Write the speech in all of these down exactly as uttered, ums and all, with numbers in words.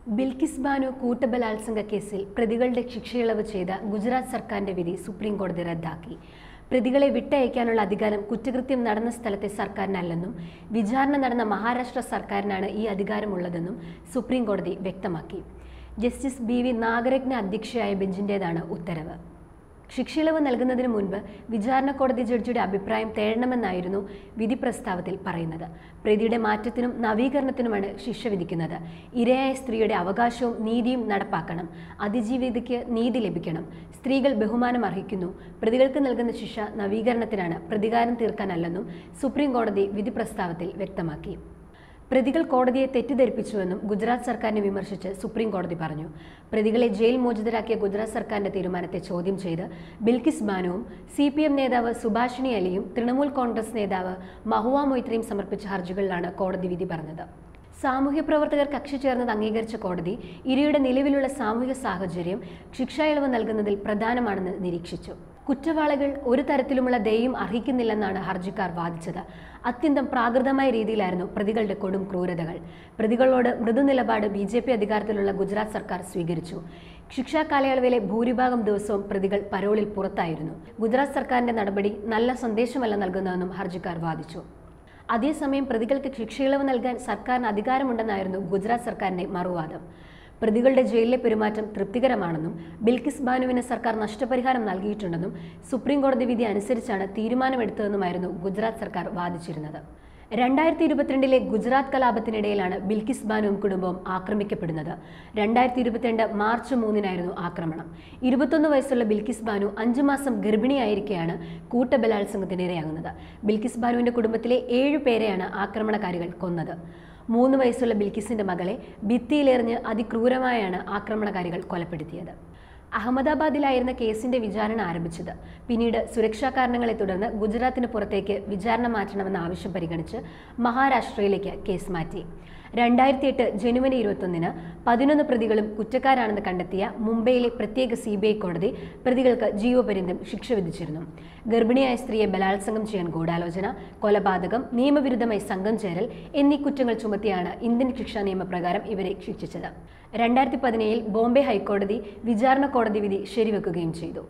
ബിൽക്കിസ് ബാനു കൂട്ടബലാത്സംഗ കേസിൽ പ്രതികളുടെ ശിക്ഷയിളവ് ചെയ്ത ഗുജറാത്ത് സർക്കാരിന്റെ വിധി സുപ്രീം കോടതി റദ്ദാക്കി. പ്രതികളെ വിട്ടയക്കാനുള്ള അധികാരം കുറ്റകൃത്യം നടന്ന സ്ഥലത്തെ സർക്കാരിനല്ലെന്നും വിചാരണ നടന്ന മഹാരാഷ്ട്ര സർക്കാരിനാണ് ഈ അധികാരമുള്ളതെന്നും സുപ്രീം കോടതി വ്യക്തമാക്കി. ജസ്റ്റിസ് ബി വി നാഗരത്ന അധ്യക്ഷയായ ബെഞ്ചിന്റേതാണ് ഉത്തരവ്. ശിക്ഷയിളവ് നൽകുന്നതിന് മുൻപ് വിചാരണ കോടതി ജഡ്ജിയുടെ അഭിപ്രായം തേടണമെന്നായിരുന്നു വിധി പ്രസ്താവത്തിൽ പറയുന്നത്. പ്രതിയുടെ മാറ്റത്തിനും നവീകരണത്തിനുമാണ് ശിക്ഷ വിധിക്കുന്നത്. ഇരയായ സ്ത്രീയുടെ അവകാശവും നീതിയും നടപ്പാക്കണം. അതിജീവിതയ്ക്ക് നീതി ലഭിക്കണം. സ്ത്രീകൾ ബഹുമാനം അർഹിക്കുന്നു. പ്രതികൾക്ക് നൽകുന്ന ശിക്ഷ നവീകരണത്തിനാണ്, പ്രതികാരം തീർക്കാനല്ലെന്നും സുപ്രീം കോടതി വിധി പ്രസ്താവത്തിൽ വ്യക്തമാക്കി. പ്രതികൾ കോടതിയെ തെറ്റിദ്ധരിപ്പിച്ചുവെന്നും ഗുജറാത്ത് സർക്കാരിനെ വിമർശിച്ച് സുപ്രീം കോടതി പറഞ്ഞു. പ്രതികളെ ജയിൽ മോചിതരാക്കിയ ഗുജറാത്ത് സർക്കാരിന്റെ തീരുമാനത്തെ ചോദ്യം ചെയ്ത് ബിൽക്കിസ് ബാനുവും സി പി എം നേതാവ് സുഭാഷിണി അലിയും തൃണമൂൽ കോൺഗ്രസ് നേതാവ് മഹുവ മൊയ്ത്രയും സമർപ്പിച്ച ഹർജികളിലാണ് കോടതി വിധി പറഞ്ഞത്. സാമൂഹ്യ പ്രവർത്തകർ കക്ഷി ചേർന്നത് അംഗീകരിച്ച കോടതി ഇരയുടെ നിലവിലുള്ള സാമൂഹിക സാഹചര്യം ശിക്ഷാ ഇളവ് നൽകുന്നതിൽ പ്രധാനമാണെന്ന് നിരീക്ഷിച്ചു. കുറ്റവാളികൾ ഒരു തരത്തിലുമുള്ള ദയയും അർഹിക്കുന്നില്ലെന്നാണ് ഹർജിക്കാർ വാദിച്ചത്. അത്യന്തം പ്രാകൃതമായ രീതിയിലായിരുന്നു പ്രതികളുടെ കൊടും ക്രൂരതകൾ. പ്രതികളോട് മൃദുനിലപാട് ബി ജെ പി അധികാരത്തിലുള്ള ഗുജറാത്ത് സർക്കാർ സ്വീകരിച്ചു. ശിക്ഷാ കാലയളവിലെ ഭൂരിഭാഗം ദിവസവും പ്രതികൾ പരോളിൽ പുറത്തായിരുന്നു. ഗുജറാത്ത് സർക്കാരിന്റെ നടപടി നല്ല സന്ദേശമല്ല നൽകുന്നതെന്നും ഹർജിക്കാർ വാദിച്ചു. അതേസമയം പ്രതികൾക്ക് ശിക്ഷയിളവ് നൽകാൻ സർക്കാരിന് അധികാരമുണ്ടെന്നായിരുന്നു ഗുജറാത്ത് സർക്കാരിന്റെ മറുവാദം. പ്രതികളുടെ ജയിലിലെ പെരുമാറ്റം തൃപ്തികരമാണെന്നും ബിൽക്കിസ് ബാനുവിന് സർക്കാർ നഷ്ടപരിഹാരം നൽകിയിട്ടുണ്ടെന്നും സുപ്രീം കോടതി വിധി അനുസരിച്ചാണ് തീരുമാനമെടുത്തതെന്നുമായിരുന്നു ഗുജറാത്ത് സർക്കാർ വാദിച്ചിരുന്നത്. രണ്ടായിരത്തി ഇരുപത്തിരണ്ടിലെ ഗുജറാത്ത് കലാപത്തിനിടയിലാണ് ബിൽക്കിസ് ബാനുവും കുടുംബവും ആക്രമിക്കപ്പെടുന്നത്. രണ്ടായിരത്തി ഇരുപത്തിരണ്ട് മാർച്ച് മൂന്നിനായിരുന്നു ആക്രമണം. ഇരുപത്തൊന്ന് വയസ്സുള്ള ബിൽക്കിസ് ബാനു അഞ്ചു മാസം ഗർഭിണിയായിരിക്കെയാണ് കൂട്ടബലാത്സംഗത്തിനിരയാകുന്നത്. ബിൽക്കിസ് ബാനുവിന്റെ കുടുംബത്തിലെ ഏഴു പേരെയാണ് ആക്രമണകാരികൾ കൊന്നത്. മൂന്ന് വയസ്സുള്ള ബിൽക്കിസിന്റെ മകളെ ഭിത്തിയിലെറിഞ്ഞ് അതിക്രൂരമായാണ് ആക്രമണകാരികൾ കൊലപ്പെടുത്തിയത്. അഹമ്മദാബാദിലായിരുന്ന കേസിന്റെ വിചാരണ ആരംഭിച്ചത്. പിന്നീട് സുരക്ഷാ കാരണങ്ങളെ തുടർന്ന് ഗുജറാത്തിന് പുറത്തേക്ക് വിചാരണ മാറ്റണമെന്ന ആവശ്യം പരിഗണിച്ച് മഹാരാഷ്ട്രയിലേക്ക് കേസ് മാറ്റി. രണ്ടായിരത്തി എട്ട് ജനുവരി ഇരുപത്തൊന്നിന് പതിനൊന്ന് പ്രതികളും കുറ്റക്കാരാണെന്ന് കണ്ടെത്തിയ മുംബൈയിലെ പ്രത്യേക സി ബി ഐ കോടതി പ്രതികൾക്ക് ജീവപര്യന്തം ശിക്ഷ വിധിച്ചിരുന്നു. ഗർഭിണിയായ സ്ത്രീയെ ബലാത്സംഗം ചെയ്യാൻ ഗൂഢാലോചന, കൊലപാതകം, നിയമവിരുദ്ധമായി സംഘം ചേരൽ എന്നീ കുറ്റങ്ങൾ ചുമത്തിയാണ് ഇന്ത്യൻ ശിക്ഷാ നിയമപ്രകാരം ഇവരെ ശിക്ഷിച്ചത്. രണ്ടായിരത്തി പതിനേഴിൽ ബോംബെ ഹൈക്കോടതി വിചാരണ കോടതി വിധി ശരിവെക്കുകയും ചെയ്തു.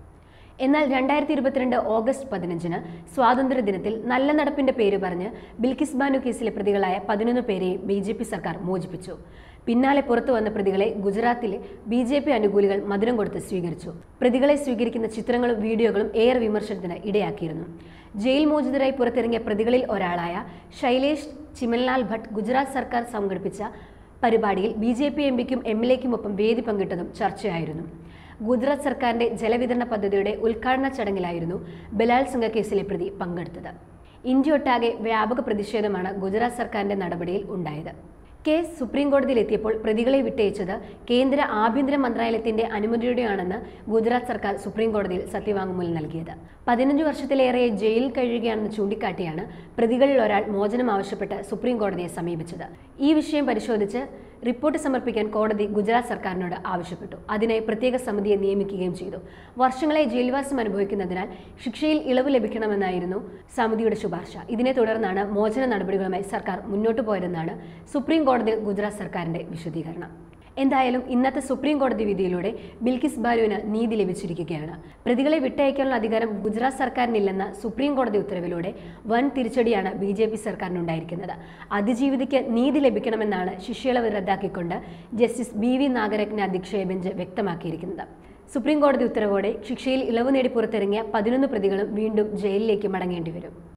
എന്നാൽ രണ്ടായിരത്തി ഇരുപത്തിരണ്ട് ഓഗസ്റ്റ് പതിനഞ്ചിന് സ്വാതന്ത്ര്യ ദിനത്തിൽ നല്ല നടപ്പിന്റെ പേര് പറഞ്ഞ് ബിൽക്കിസ് ബാനു കേസിലെ പ്രതികളായ പതിനൊന്ന് പേരെയും ബി ജെ പി സർക്കാർ മോചിപ്പിച്ചു. പിന്നാലെ പുറത്തു വന്ന പ്രതികളെ ഗുജറാത്തിലെ ബി ജെ പി അനുകൂലികൾ മധുരം കൊടുത്ത് സ്വീകരിച്ചു. പ്രതികളെ സ്വീകരിക്കുന്ന ചിത്രങ്ങളും വീഡിയോകളും ഏറെ വിമർശനത്തിന് ഇടയാക്കിയിരുന്നു. ജയിൽ മോചിതരായി പുറത്തിറങ്ങിയ പ്രതികളിൽ ഒരാളായ ശൈലേഷ് ചിമൻലാൽ ഭട്ട് ഗുജറാത്ത് സർക്കാർ സംഘടിപ്പിച്ച പരിപാടിയിൽ ബി ജെ പി എം പിക്കും എം എൽ എക്കുമൊപ്പം വേദി പങ്കിട്ടതും ചർച്ചയായിരുന്നു. ഗുജറാത്ത് സർക്കാരിന്റെ ജലവിതരണ പദ്ധതിയുടെ ഉദ്ഘാടന ചടങ്ങിലായിരുന്നു ബലാത്സംഗ കേസിലെ പ്രതി പങ്കെടുത്തത്. ഇന്ത്യയൊട്ടാകെ വ്യാപക പ്രതിഷേധമാണ് ഗുജറാത്ത് സർക്കാരിന്റെ നടപടിയിൽ ഉണ്ടായത്. കേസ് സുപ്രീം കോടതിയിൽ എത്തിയപ്പോൾ പ്രതികളെ വിട്ടയച്ചത് കേന്ദ്ര ആഭ്യന്തര മന്ത്രാലയത്തിന്റെ അനുമതിയോടെയാണെന്ന് ഗുജറാത്ത് സർക്കാർ സുപ്രീം കോടതിയിൽ സത്യവാങ്മൂലം നൽകിയത്. പതിനഞ്ചു വർഷത്തിലേറെ ജയിലിൽ കഴിയുകയാണെന്ന് ചൂണ്ടിക്കാട്ടിയാണ് പ്രതികളിൽ ഒരാൾ മോചനം ആവശ്യപ്പെട്ട് സുപ്രീം കോടതിയെ സമീപിച്ചത്. ഈ വിഷയം പരിശോധിച്ച് റിപ്പോർട്ട് സമർപ്പിക്കാൻ കോടതി ഗുജറാത്ത് സർക്കാരിനോട് ആവശ്യപ്പെട്ടു. അതിനായി പ്രത്യേക സമിതിയെ നിയമിക്കുകയും ചെയ്തു. വർഷങ്ങളായി ജയിൽവാസം അനുഭവിക്കുന്നതിനാൽ ശിക്ഷയിൽ ഇളവ് ലഭിക്കണമെന്നായിരുന്നു സമിതിയുടെ ശുപാർശ. ഇതിനെ തുടർന്നാണ് മോചന നടപടികളുമായി സർക്കാർ മുന്നോട്ടു പോയതെന്നാണ് സുപ്രീം കോടതിയിൽ ഗുജറാത്ത് സർക്കാരിന്റെ വിശദീകരണം. എന്തായാലും ഇന്നത്തെ സുപ്രീം കോടതി വിധിയിലൂടെ ബിൽക്കിസ് ബാനുവിന് നീതി ലഭിച്ചിരിക്കുകയാണ്. പ്രതികളെ വിട്ടയക്കാനുള്ള അധികാരം ഗുജറാത്ത് സർക്കാരിനില്ലെന്ന സുപ്രീം കോടതി ഉത്തരവിലൂടെ വൻ തിരിച്ചടിയാണ് ബി ജെ പി സർക്കാരിനുണ്ടായിരിക്കുന്നത്. അതിജീവിതയ്ക്ക് നീതി ലഭിക്കണമെന്നാണ് ശിക്ഷയിളവ് റദ്ദാക്കിക്കൊണ്ട് ജസ്റ്റിസ് ബി വി നാഗരത്ന അധ്യക്ഷയായ ബെഞ്ച് വ്യക്തമാക്കിയിരിക്കുന്നത്. സുപ്രീം കോടതി ഉത്തരവോടെ ശിക്ഷയിൽ ഇളവ് നേടി പുറത്തിറങ്ങിയ പതിനൊന്ന് പ്രതികളും വീണ്ടും ജയിലിലേക്ക് മടങ്ങേണ്ടി വരും.